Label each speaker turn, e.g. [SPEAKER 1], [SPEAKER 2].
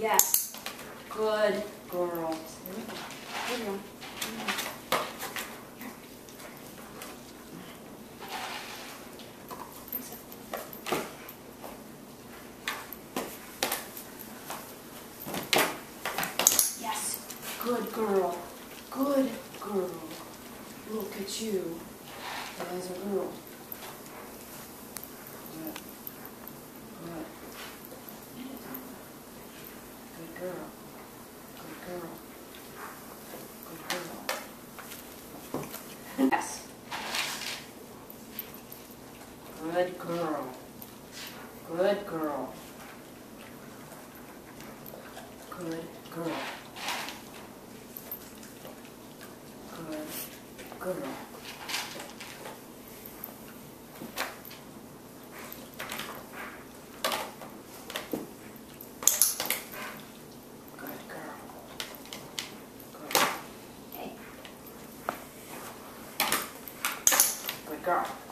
[SPEAKER 1] Yes. Good girl. Here we go. Yes. Good girl. Good girl. Look at you. There's a girl. Good. Good. Good girl. Good girl. Good girl. Yes. Good girl. Good girl. Good girl. Good girl. Good girl.